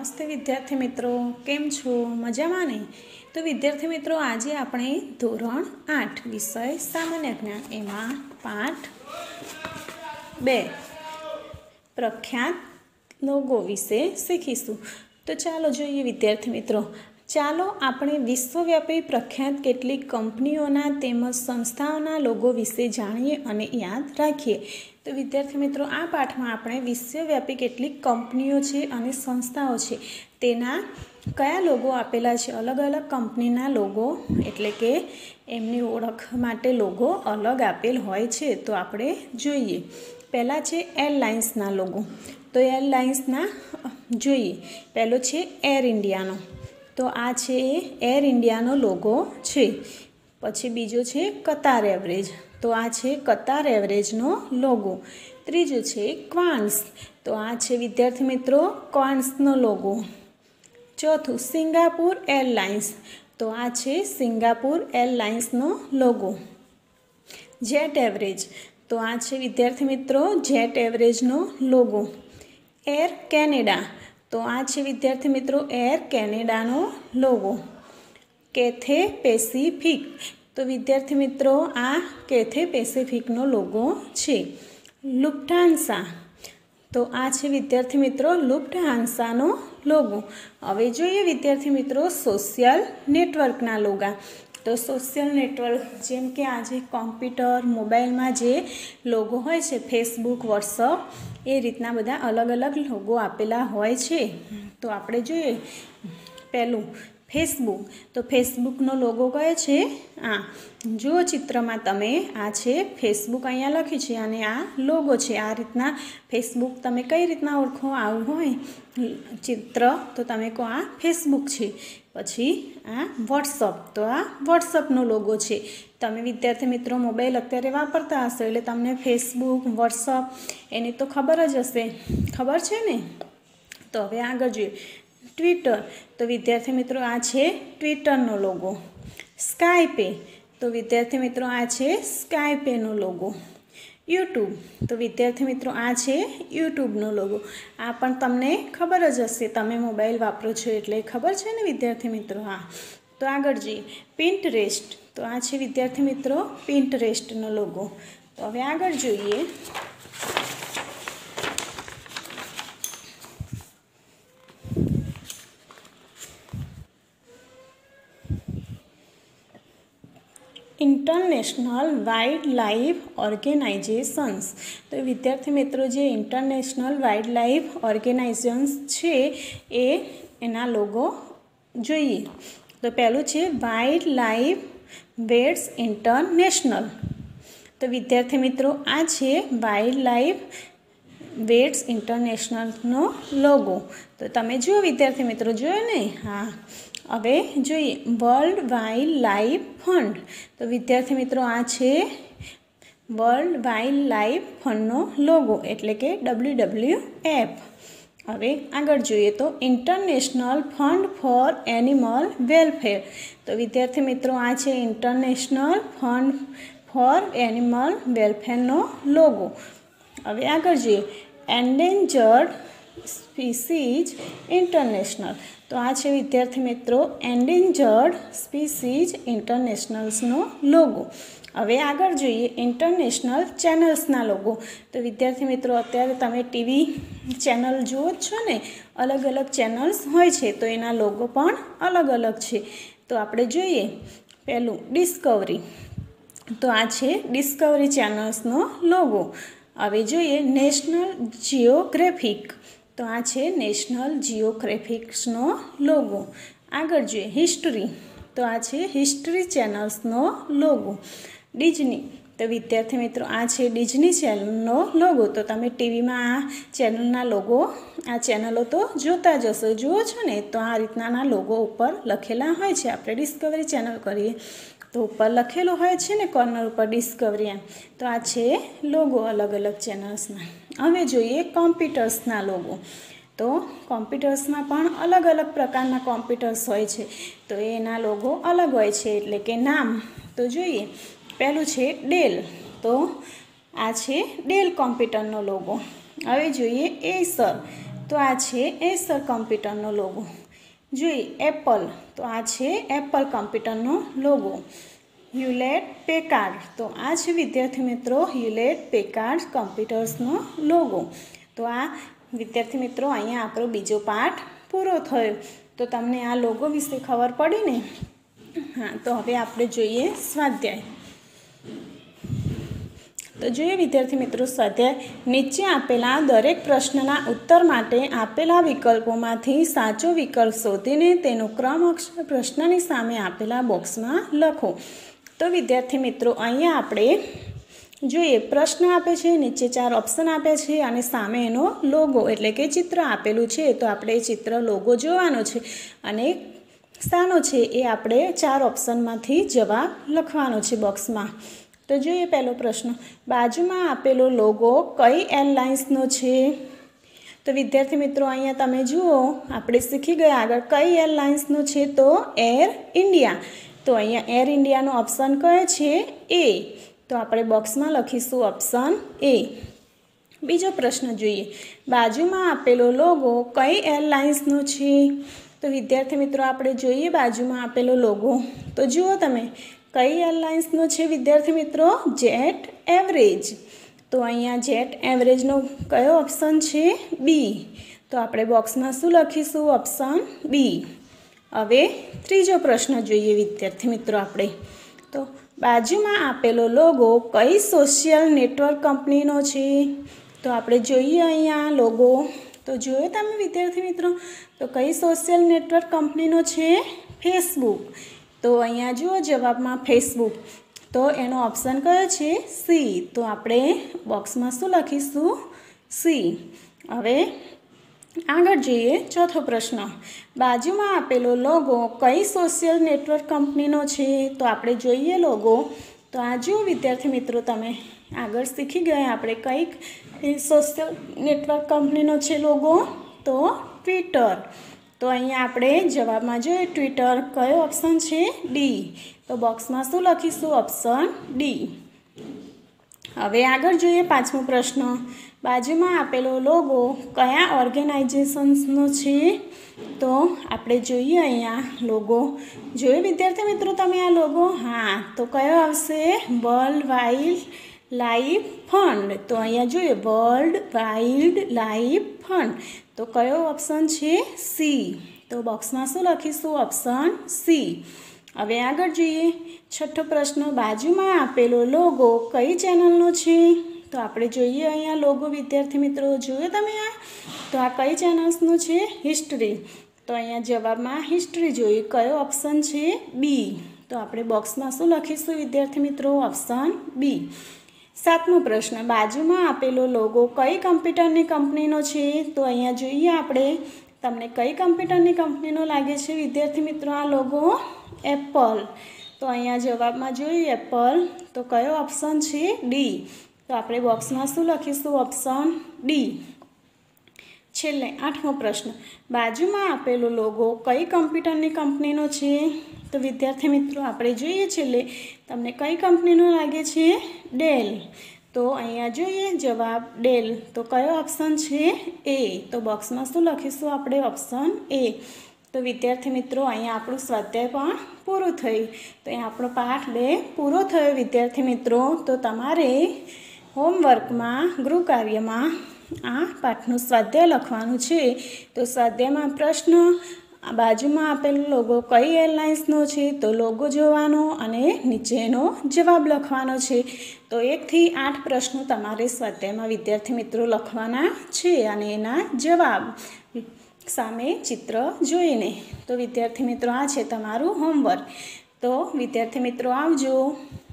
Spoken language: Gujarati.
नमस्ते विद्यार्थी मित्रों, केम छो? मजामां ने? तो विद्यार्थी मित्रों, आज आपणे धोरण 8 विषय सामान्य ज्ञान एमां पाठ 2 प्रख्यात लोगो विषे शीखीशुं। तो चालो जोईए विद्यार्थी मित्रों, चालो આપણે વિશ્વવ્યાપી પ્રખ્યાત કેટલીક કંપનીઓના તેમજ સંસ્થાઓના લોગો વિશે જાણીએ અને યાદ રાખીએ। તો વિદ્યાર્થી મિત્રો, આ પાઠમાં આપણે વિશ્વવ્યાપી કેટલીક કંપનીઓ છે અને સંસ્થાઓ છે તેના કયા લોગો આપેલા છે, અલગ અલગ કંપનીના લોગો એટલે કે એમની ઓળખ માટે લોગો અલગ આપેલ હોય છે। તો આપણે જોઈએ, પહેલા છે એરલાઇન્સના લોગો। તો એરલાઇન્સના જોઈએ, પહેલો છે એર ઇન્ડિયાનો। तो आ छे एयर इंडियानो लोगो छे। पछी बीजो छे कतार एवरेज। तो आ छे कतार एवरेजनो लोगो। त्रीजो छे क्वान्स। तो आ छे विद्यार्थी मित्रों क्वान्सनो लोगो। चौथुं सिंगापुर एरलाइन्स। तो आ छे सिंगापुर एरलाइन्सनो लोगो। Jet Airways. तो आ छे विद्यार्थी मित्रों जेट एवरेजनो लोगो। Air Canada. तो आ छे विद्यार्थी मित्रों एयर कैनेडानो लोगो। Cathay Pacific. तो विद्यार्थी मित्रों आ कैथे पेसिफिकनो लोगो छे। लुफ्थांसा। तो आ छे विद्यार्थी मित्रों लुफ्थांसानो लोगो। हवे जोईए विद्यार्थी मित्रों सोशल नेटवर्कना लोगा। तो सोशल नेटवर्क जेम के आज कॉम्प्यूटर मोबाइल में जे लोगो होय छे फेसबुक वॉट्सअप ए रीतना बधा अलग अलग लोगो आपेला होय छे। तो आपणे जोईए पहेलुं फेसबुक। तो फेसबुकनो लोगो कयो छे आ जो चित्र में तमे आ छे फेसबुक अहींया लख्युं छे अने आ लोगो छे। आ रीतना फेसबुक तमे कई रीतना ओळखो, आवुं होय चित्र तो तमे को आ फेसबुक छे। पछी आ वॉट्सअप। तो आ वॉट्सअपनो लोगो छे। तमे विद्यार्थी मित्रों मोबाइल अत्यारे वापरता हशो एटले तमने फेसबुक वॉट्सअप एनी तो खबर ज हशे, खबर छे ने। तो हवे आगळ जोईए ट्विटर। तो विद्यार्थी मित्रों आ छे ट्विटरनो लोगो। स्कायपे। तो विद्यार्थी मित्रों आ छे स्कायपेनो लोगो। यूट्यूब। तो विद्यार्थी मित्रों आ छे यूट्यूबनो लोगो। आ पण तमने खबर ज हशे, तमे मोबाइल वापरो छो एटले खबर छे ने विद्यार्थी मित्रों। हाँ, तो आगळ जोईए पिंटरेस्ट। तो आ छे विद्यार्थी मित्रों पिंटरेस्टनो लोगो। तो हवे आगळ जोईए इंटरनेशनल वाइल्ड लाइफ ऑर्गेनाइजेशन्स। तो विद्यार्थी मित्रों जे इंटरनेशनल वाइल्ड लाइफ ऑर्गेनाइजेशन्स छे ए एना लोगो जोईए। तो पहलू छे वाइल्ड लाइफ वेट्स इंटरनेशनल। तो विद्यार्थी मित्रों आ छे वाइल्ड लाइफ वेट्स इंटरनेशनलनो लोगो। तो तमे जो विद्यार्थी मित्रों जोयो ने। हाँ, हवे जोईए वर्ल्ड वाइल्ड लाइफ फंड। तो विद्यार्थी मित्रों आ छे वर्ल्ड वाइल्ड लाइफ फंडनो लोगो एटले के WWF। हवे आगळ जोईए तो international fund for animal welfare. तो विद्यार्थी मित्रों आ छे इंटरनेशनल फंड फॉर एनिमल वेलफेरनो लोगो। हवे आगळ जोईए एंडेंजर्ड स्पीसीज इंटरनेशनल। तो आ छे विद्यार्थी मित्रों एंडेंजर्ड स्पीसीज इंटरनेशनल्सनो लोगो। हवे आगळ जोईए इंटरनेशनल चेनल्सना लोगो। तो विद्यार्थी मित्रों अत्यारे तमे टीवी चेनल जुओ छो ने, अलग अलग चेनल्स होय छे तो एना लोगो पण अलग अलग छे। तो आपणे जोईए पहेलुं डिस्कवरी। तो आ छे डिस्कवरी चेनल्सनो लोगो। हवे जोईए नेशनल जियोग्राफिक। तो आ छे नेशनल जियोग्राफिक्सनो लोगो। आगळ जोईए हिस्ट्री। तो आ छे हिस्ट्री चेनल्सनो लोगो। डिज्नी। तो विद्यार्थी मित्रों आ छे डिज्नी चेनलनो लोगो। तो तमे टीवी में आ चेनलना लोगो आ चेनलो तो जोता ज हशो, जुओ छो ने। तो आ रीतनाना लोगो उपर लखेला होय छे। आपणे डिस्कवरी चेनल करीए तो ऊपर लखेलू होय छे ने कॉर्नर पर डिस्कवरी एम। तो आ छे लोगो अलग अलग चेनल्सना। हवे जोईए कॉम्प्यूटर्सना लोगो। तो कॉम्प्यूटर्समां पण अलग अलग प्रकारना कॉम्प्यूटर्स होय छे तो एना लोगो अलग होय छे एटले के नाम। तो जोईए पहेलुं छे डेल। तो आ छे डेल कॉम्प्यूटरनो लोगो। हवे जोईए एसर। તો આ છે એસર કમ્પ્યુટરનો લોગો. જોઈએ એપલ, તો આ છે એપલ કમ્પ્યુટરનો લોગો. હ્યુલેટ પેકાર્ડ, તો આ છે વિદ્યાર્થી મિત્રો હ્યુલેટ પેકાર્ડ કમ્પ્યુટર્સનો લોગો. તો આ વિદ્યાર્થી મિત્રો અહીંયા આપણો બીજો પાઠ પૂરો થયો. તો તમને આ લોગો વિશે ખબર પડી ને? હા, તો હવે આપણે જોઈએ સ્વાધ્યાય. તો જોઈએ વિદ્યાર્થી મિત્રો સ્વાધ્યાય. નીચે આપેલા દરેક પ્રશ્નના ઉત્તર માટે આપેલા વિકલ્પોમાંથી સાચો વિકલ્પ શોધીને તેનો ક્રમ અક્ષર પ્રશ્નની સામે આપેલા બોક્સમાં લખો. તો વિદ્યાર્થી મિત્રો અહીંયા આપણે જોઈએ પ્રશ્ન આપે છે, નીચે 4 ઓપ્શન આપ્યા છે અને સામે એનો લોગો એટલે કે ચિત્ર આપેલું છે. તો આપણે એ ચિત્ર લોગો જોવાનો છે અને શાનો છે એ આપણે 4 ઓપ્શનમાંથી જવાબ લખવાનો છે બોક્સમાં. તો જોઈએ પહેલો પ્રશ્ન, બાજુમાં આપેલો લોગો કઈ એરલાઇન્સનો છે? તો વિદ્યાર્થી મિત્રો અહીંયા તમે જુઓ આપણે શીખી ગયા આગળ કઈ એરલાઇન્સનો છે, તો એર ઇન્ડિયા. તો અહીંયા એર ઇન્ડિયાનો ઓપ્શન કયો છે? એ. તો આપણે બોક્સમાં લખીશું ઓપ્શન એ. બીજો પ્રશ્ન જોઈએ, બાજુમાં આપેલો લોગો કઈ એરલાઇન્સનો છે? તો વિદ્યાર્થી મિત્રો આપણે જોઈએ બાજુમાં આપેલો લોગો. તો જુઓ તમે કઈ એરલાઇન્સનો છે વિદ્યાર્થી મિત્રો? Jet Airways. તો અહીંયા જેટ એવરેજનો કયો ઓપ્શન છે? બી. તો આપણે બોક્સમાં શું લખીશું? Option B. હવે ત્રીજો પ્રશ્ન જોઈએ વિદ્યાર્થી મિત્રો આપણે. તો બાજુમાં આપેલો લોગો કઈ સોશિયલ નેટવર્ક કંપનીનો છે? તો આપણે જોઈએ અહીંયા લોગો. તો જોયો તમે વિદ્યાર્થી મિત્રો? તો કઈ સોશિયલ નેટવર્ક કંપનીનો છે? ફેસબુક. તો અહીંયા જુઓ જવાબમાં ફેસબુક. તો એનો ઓપ્શન કયો છે? સી. તો આપણે બોક્સમાં શું લખીશું? સી. હવે આગળ જોઈએ ચોથો પ્રશ્ન, બાજુમાં આપેલો લોગો કઈ સોશિયલ નેટવર્ક કંપનીનો છે? તો આપણે જોઈએ લોગો. તો આ જુઓ વિદ્યાર્થી મિત્રો તમે આગળ શીખી ગયા આપણે કઈ સોશિયલ નેટવર્ક કંપનીનો છે લોગો? તો ટ્વિટર. તો અહીંયા આપણે જવાબમાં જોઈએ ટ્વિટર કયો ઓપ્શન છે? ડી. તો બોક્સમાં શું લખીશું? Option D. હવે આગળ જોઈએ પાંચમો પ્રશ્ન, બાજુમાં આપેલો લોગો કયા ઓર્ગેનાઇઝેશન્સનો છે? તો આપણે જોઈએ અહીંયા લોગો. જોઈએ વિદ્યાર્થી મિત્રો તમે આ લોગો? હા, તો કયો આવશે? World wildlife fund. તો અહીંયા જોઈએ વર્લ્ડ વાઇલ્ડ લાઈફ ફંડ. તો કયો ઓપ્શન છે? સી. તો બોક્સમાં શું લખીશું? Option C. હવે આગળ જોઈએ છઠ્ઠો પ્રશ્ન, બાજુમાં આપેલો લોગો કઈ ચેનલનો છે? તો આપણે જોઈએ અહીંયા લોગો વિદ્યાર્થી મિત્રો. જોયો તમે આ? તો આ કઈ ચેનલ્સનો છે? હિસ્ટ્રી. તો અહીંયા જવાબમાં હિસ્ટ્રી જોઈએ કયો ઓપ્શન છે? બી. તો આપણે બોક્સમાં શું લખીશું વિદ્યાર્થી મિત્રો? Option B. સાતમો પ્રશ્ન, બાજુમાં આપેલો લોગો કઈ કમ્પ્યુટરની કંપનીનો છે? તો અહીંયા જોઈએ આપણે તમને કઈ કમ્પ્યુટરની કંપનીનો લાગે છે વિદ્યાર્થી મિત્રો આ લોગો? એપલ. તો અહીંયા જવાબમાં જોઈએ એપલ. તો કયો ઓપ્શન છે? ડી. તો આપણે બોક્સમાં શું લખીશું? Option D. છેલ્લે આઠમો પ્રશ્ન, બાજુમાં આપેલો લોગો કઈ કમ્પ્યુટરની કંપનીનો છે? તો વિદ્યાર્થી મિત્રો આપણે જોઈએ છેલ્લે તમને કઈ કંપનીનો લાગે છે? ડેલ. તો અહીંયા જોઈએ જવાબ ડેલ. તો કયો ઓપ્શન છે? એ. તો બોક્સમાં શું લખીશું આપણે? Option A. તો વિદ્યાર્થી મિત્રો અહીંયા આપણું સ્વાધ્યાય પણ પૂરું થયું. તો અહીંયા આપણો પાઠ 2 પૂરો થયો વિદ્યાર્થી મિત્રો. તો તમારે હોમવર્કમાં ગૃહ કાર્યમાં આ પાઠનું સ્વાધ્યાય લખવાનું છે. તો સ્વાધ્યાયમાં પ્રશ્ન, બાજુમાં આપેલો લોગો કઈ એરલાઇન્સનો છે? તો લોગો જોવાનો અને નીચેનો જવાબ લખવાનો છે. તો 1 થી 8 પ્રશ્નો તમારે સ્વાધ્યાયમાં વિદ્યાર્થી મિત્રો લખવાના છે અને એના જવાબ સામે ચિત્ર જોઈને. તો વિદ્યાર્થી મિત્રો આ છે તમારું હોમવર્ક. તો વિદ્યાર્થી મિત્રો આવજો.